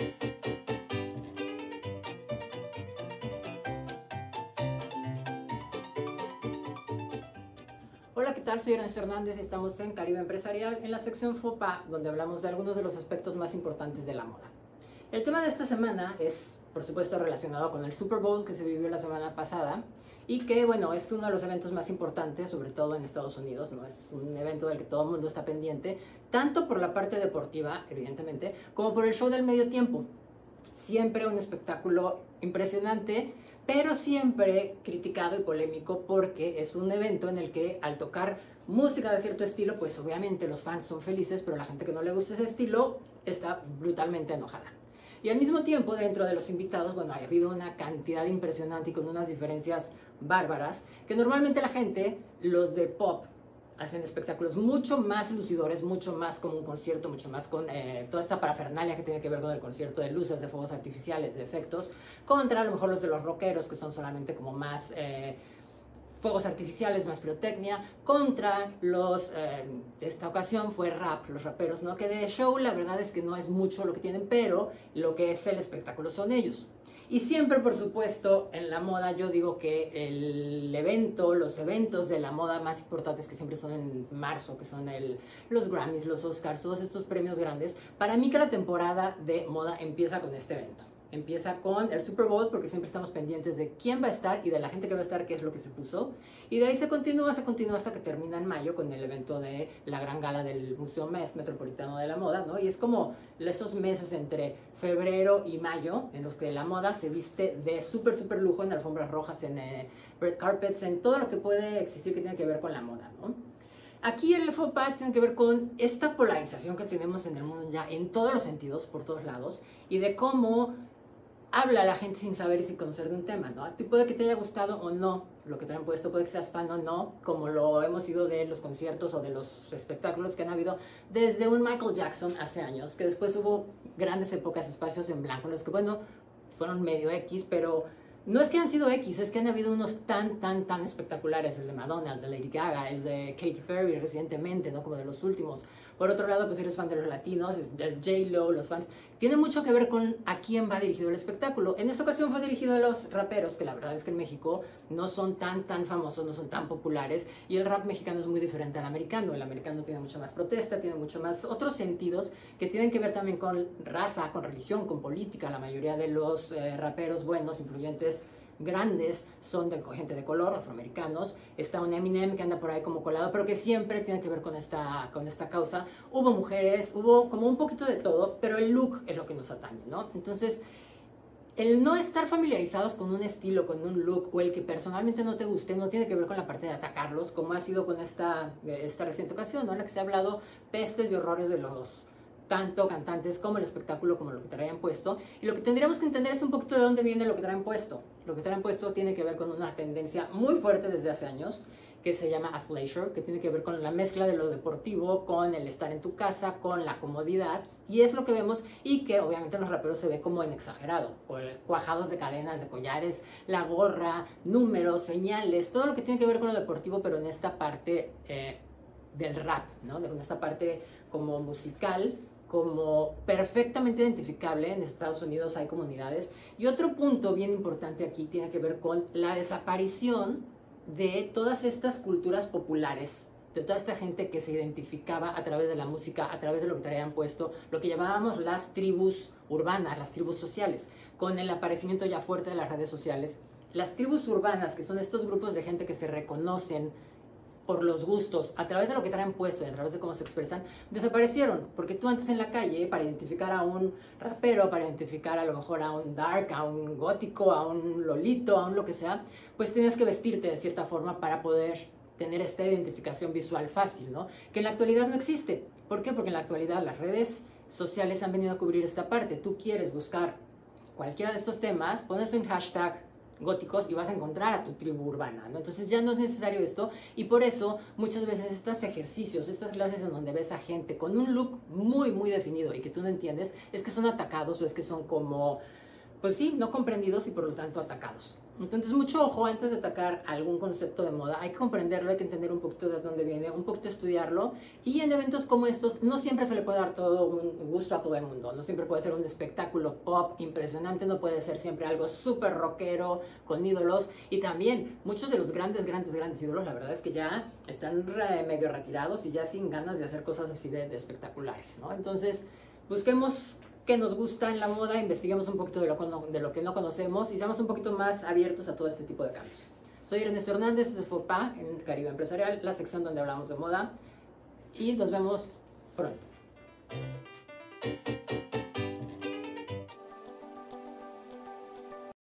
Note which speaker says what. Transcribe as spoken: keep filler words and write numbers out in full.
Speaker 1: Hola, ¿qué tal? Soy Ernesto Hernández y estamos en Caribe Empresarial, en la sección FOPA, donde hablamos de algunos de los aspectos más importantes de la moda. El tema de esta semana es, por supuesto, relacionado con el Super Bowl que se vivió la semana pasada y que, bueno, es uno de los eventos más importantes, sobre todo en Estados Unidos, ¿no? Es un evento del que todo el mundo está pendiente, tanto por la parte deportiva, evidentemente, como por el show del medio tiempo. Siempre un espectáculo impresionante, pero siempre criticado y polémico porque es un evento en el que al tocar música de cierto estilo, pues obviamente los fans son felices, pero la gente que no le gusta ese estilo está brutalmente enojada. Y al mismo tiempo, dentro de los invitados, bueno, ha habido una cantidad impresionante y con unas diferencias bárbaras, que normalmente la gente, los de pop, hacen espectáculos mucho más lucidores, mucho más como un concierto, mucho más con eh, toda esta parafernalia que tiene que ver con el concierto, de luces, de fuegos artificiales, de efectos, contra a lo mejor los de los rockeros, que son solamente como más eh, fuegos artificiales, más pirotecnia, contra los, eh, de esta ocasión fue rap, los raperos, ¿no? Que de show la verdad es que no es mucho lo que tienen, pero lo que es el espectáculo son ellos. Y siempre, por supuesto, en la moda yo digo que el evento, los eventos de la moda más importantes que siempre son en marzo, que son el, los Grammys, los Oscars, todos estos premios grandes, para mí cada temporada de moda empieza con este evento. Empieza con el Super Bowl porque siempre estamos pendientes de quién va a estar y de la gente que va a estar, qué es lo que se puso. Y de ahí se continúa, se continúa hasta que termina en mayo con el evento de la gran gala del Museo Met, Metropolitano de la Moda, ¿no? Y es como esos meses entre febrero y mayo en los que la moda se viste de súper, súper lujo en alfombras rojas, en eh, red carpets, en todo lo que puede existir que tiene que ver con la moda, ¿no? Aquí el FOPA tiene que ver con esta polarización que tenemos en el mundo ya en todos los sentidos, por todos lados, y de cómo habla la gente sin saber y sin conocer de un tema, ¿no? A ti puede que te haya gustado o no lo que te han puesto, puede que seas fan o no, como lo hemos sido de los conciertos o de los espectáculos que han habido desde un Michael Jackson hace años, que después hubo grandes épocas, espacios en blanco, en los que, bueno, fueron medio X, pero no es que han sido X, es que han habido unos tan, tan, tan espectaculares, el de Madonna, el de Lady Gaga, el de Katy Perry recientemente, ¿no? Como de los últimos. Por otro lado, pues eres fan de los latinos, del J-Lo, los fans. Tiene mucho que ver con a quién va dirigido el espectáculo. En esta ocasión fue dirigido a los raperos, que la verdad es que en México no son tan, tan famosos, no son tan populares. Y el rap mexicano es muy diferente al americano. El americano tiene mucha más protesta, tiene mucho más otros sentidos que tienen que ver también con raza, con religión, con política. La mayoría de los eh, raperos buenos, influyentes, grandes son de gente de color, afroamericanos. Está un Eminem que anda por ahí como colado, pero que siempre tiene que ver con esta, con esta causa. Hubo mujeres, hubo como un poquito de todo, pero el look es lo que nos atañe, ¿no? Entonces, el no estar familiarizados con un estilo, con un look, o el que personalmente no te guste, no tiene que ver con la parte de atacarlos, como ha sido con esta, esta reciente ocasión, ¿no? En la que se ha hablado pestes y horrores de los tanto cantantes como el espectáculo, como lo que traían puesto. Y lo que tendríamos que entender es un poquito de dónde viene lo que traen puesto. Lo que traen puesto tiene que ver con una tendencia muy fuerte desde hace años, que se llama athleisure, que tiene que ver con la mezcla de lo deportivo, con el estar en tu casa, con la comodidad, y es lo que vemos, y que obviamente en los raperos se ve como en exagerado, por cuajados de cadenas, de collares, la gorra, números, señales, todo lo que tiene que ver con lo deportivo, pero en esta parte eh, del rap, ¿no? En esta parte como musical, como perfectamente identificable. En Estados Unidos hay comunidades. Y otro punto bien importante aquí tiene que ver con la desaparición de todas estas culturas populares, de toda esta gente que se identificaba a través de la música, a través de lo que traían puesto, lo que llamábamos las tribus urbanas, las tribus sociales. Con el aparecimiento ya fuerte de las redes sociales, las tribus urbanas, que son estos grupos de gente que se reconocen por los gustos, a través de lo que traen puesto y a través de cómo se expresan, desaparecieron. Porque tú antes en la calle, para identificar a un rapero, para identificar a lo mejor a un dark, a un gótico, a un lolito, a un lo que sea, pues tenías que vestirte de cierta forma para poder tener esta identificación visual fácil, ¿no? Que en la actualidad no existe. ¿Por qué? Porque en la actualidad las redes sociales han venido a cubrir esta parte. Tú quieres buscar cualquiera de estos temas, pones un hashtag góticos y vas a encontrar a tu tribu urbana, ¿no? Entonces ya no es necesario esto, y por eso muchas veces estos ejercicios, estas clases en donde ves a gente con un look muy muy definido y que tú no entiendes, es que son atacados o es que son como pues sí, no comprendidos y por lo tanto atacados. Entonces, mucho ojo antes de atacar algún concepto de moda. Hay que comprenderlo, hay que entender un poquito de dónde viene, un poquito estudiarlo. Y en eventos como estos, no siempre se le puede dar todo un gusto a todo el mundo. No siempre puede ser un espectáculo pop impresionante, no puede ser siempre algo súper rockero, con ídolos. Y también, muchos de los grandes, grandes, grandes ídolos, la verdad es que ya están re, medio retirados y ya sin ganas de hacer cosas así de, de espectaculares, ¿no? Entonces, busquemos que nos gusta en la moda, investiguemos un poquito de lo, de lo que no conocemos y seamos un poquito más abiertos a todo este tipo de cambios. Soy Ernesto Hernández de FOPA en Caribe Empresarial, la sección donde hablamos de moda, y nos vemos pronto.